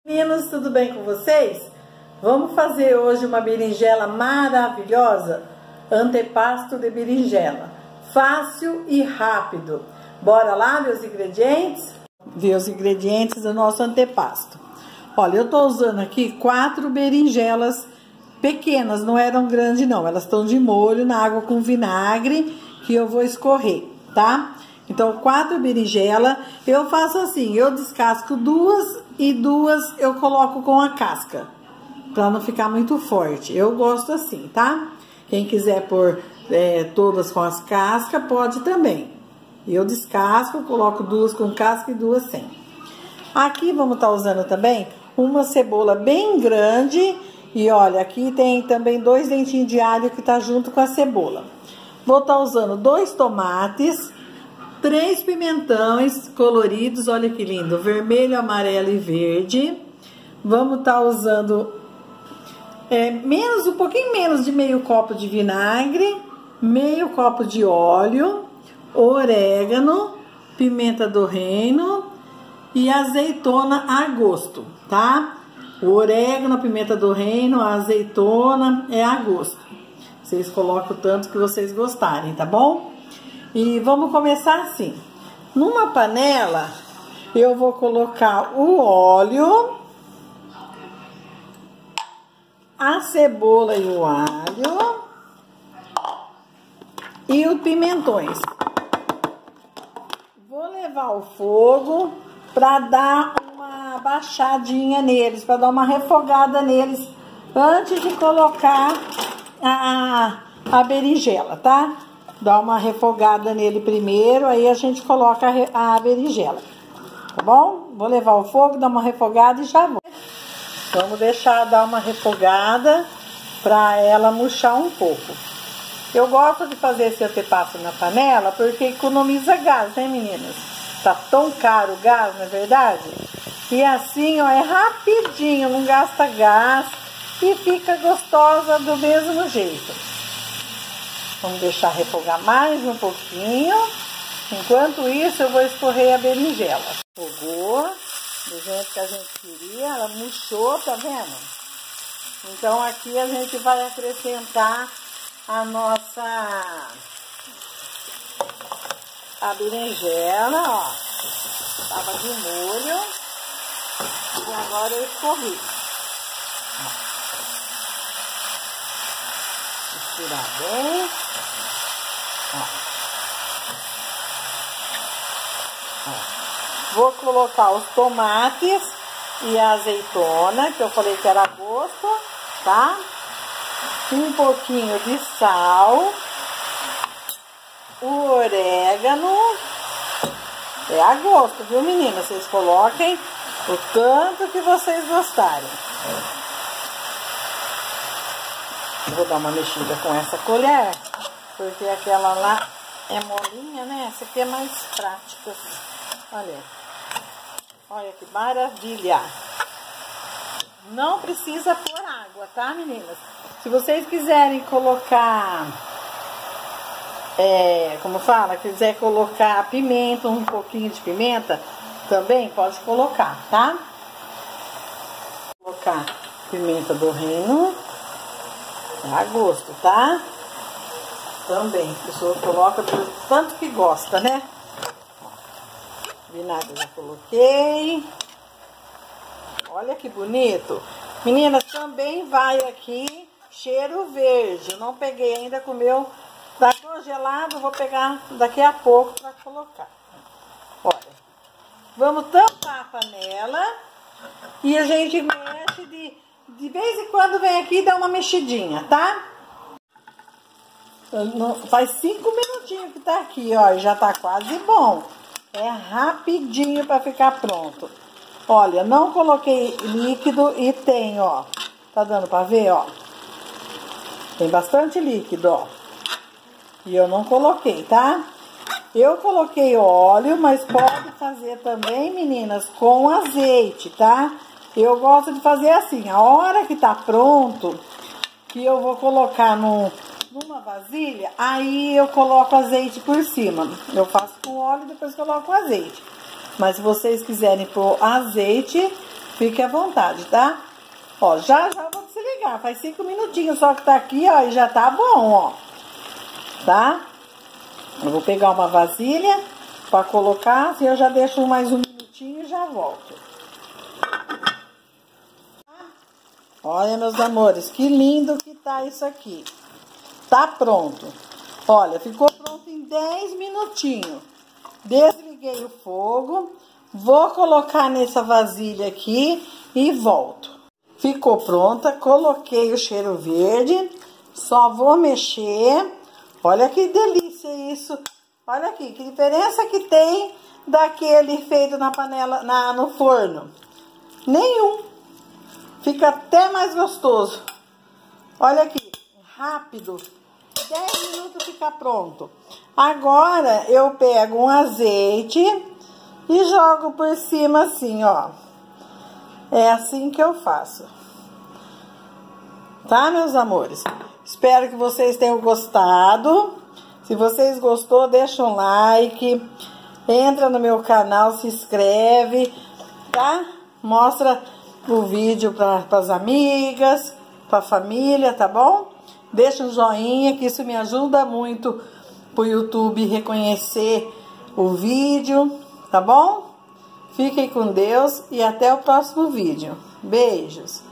Meninos, tudo bem com vocês? Vamos fazer hoje uma berinjela maravilhosa, antepasto de berinjela, fácil e rápido. Bora lá ver os ingredientes? Ver os ingredientes do nosso antepasto. Olha, eu tô usando aqui 4 berinjelas pequenas, não eram grandes não, elas estão de molho na água com vinagre que eu vou escorrer, tá? Então 4 berinjelas, eu faço assim, eu descasco 2 e 2 eu coloco com a casca, para não ficar muito forte. Eu gosto assim, tá? Quem quiser pôr todas com as cascas, pode também. Eu descasco, coloco 2 com casca e 2 sem. Aqui vamos estar usando também uma cebola bem grande. E olha, aqui tem também 2 dentinhos de alho que tá junto com a cebola. Vou estar usando 2 tomates, 3 pimentões coloridos, olha que lindo, vermelho, amarelo e verde. Vamos estar usando um pouquinho menos de meio copo de vinagre, meio copo de óleo, orégano, pimenta do reino e azeitona a gosto, tá? O orégano, a pimenta do reino, a azeitona é a gosto. Vocês colocam o tanto que vocês gostarem, tá bom? E vamos começar assim. Numa panela, eu vou colocar o óleo, a cebola e o alho e os pimentões. Vou levar o fogo para dar uma baixadinha neles, para dar uma refogada neles antes de colocar a berinjela, tá? Dá uma refogada nele primeiro, aí a gente coloca a berinjela, tá bom? Vou levar o fogo, dar uma refogada e já vou. Vamos deixar dar uma refogada para ela murchar um pouco. Eu gosto de fazer esse antepasto na panela porque economiza gás, né, meninas? Tá tão caro o gás, não é verdade? E assim, ó, é rapidinho, não gasta gás e fica gostosa do mesmo jeito. Vamos deixar refogar mais um pouquinho. Enquanto isso, eu vou escorrer a berinjela. Refogou do jeito que a gente queria, ela murchou, tá vendo? Então aqui a gente vai acrescentar a berinjela, ó. Tava de molho e agora eu escorri. Misturar bem. Vou colocar os tomates e a azeitona, que eu falei que era a gosto, tá? Um pouquinho de sal, o orégano, é a gosto, viu, meninas? Vocês coloquem o tanto que vocês gostarem. Vou dar uma mexida com essa colher, porque aquela lá é molinha, né? Essa aqui é mais prática. Olha que maravilha. Não precisa pôr água, tá, meninas? Se vocês quiserem colocar, como fala, quiser colocar pimenta, um pouquinho de pimenta, também pode colocar, tá? Vou colocar pimenta do reino, a gosto, tá? Também, a pessoa coloca do tanto que gosta, né? Vinagre já coloquei. Olha que bonito. Meninas, também vai aqui cheiro verde. Eu não peguei ainda com o meu. Tá congelado, vou pegar daqui a pouco para colocar. Olha. Vamos tampar a panela. E a gente mexe de vez em quando vem aqui e dá uma mexidinha, tá? Faz 5 minutinhos que tá aqui, ó. E já tá quase bom. É rapidinho para ficar pronto. Olha, não coloquei líquido e tem, ó. Tá dando para ver, ó? Tem bastante líquido, ó. E eu não coloquei, tá? Eu coloquei óleo, mas pode fazer também, meninas, com azeite, tá? Eu gosto de fazer assim, a hora que tá pronto, que eu vou colocar numa vasilha, aí eu coloco azeite por cima. Eu faço com óleo e depois coloco azeite. Mas se vocês quiserem pôr azeite, Fique à vontade, tá? Ó, já vou desligar. Faz 5 minutinhos só que tá aqui, ó, e já tá bom, ó. Tá? Eu vou pegar uma vasilha pra colocar, assim eu já deixo mais um minutinho e já volto. Olha, meus amores, que lindo que tá isso aqui. Tá pronto. Olha, ficou pronto em 10 minutinhos. Desliguei o fogo. Vou colocar nessa vasilha aqui e volto. Ficou pronta, coloquei o cheiro verde. Só vou mexer. Olha que delícia isso. Olha aqui, que diferença que tem daquele feito na panela, no forno. Nenhum. Fica até mais gostoso. Olha aqui, rápido. 10 minutos fica pronto. Agora eu pego um azeite e jogo por cima assim, ó. É assim que eu faço. Tá, meus amores? Espero que vocês tenham gostado. Se vocês gostou, deixa um like. Entra no meu canal, se inscreve, tá? Mostra o vídeo para as amigas, para a família, tá bom? Deixa um joinha, que isso me ajuda muito pro YouTube reconhecer o vídeo, tá bom? Fiquem com Deus e até o próximo vídeo. Beijos!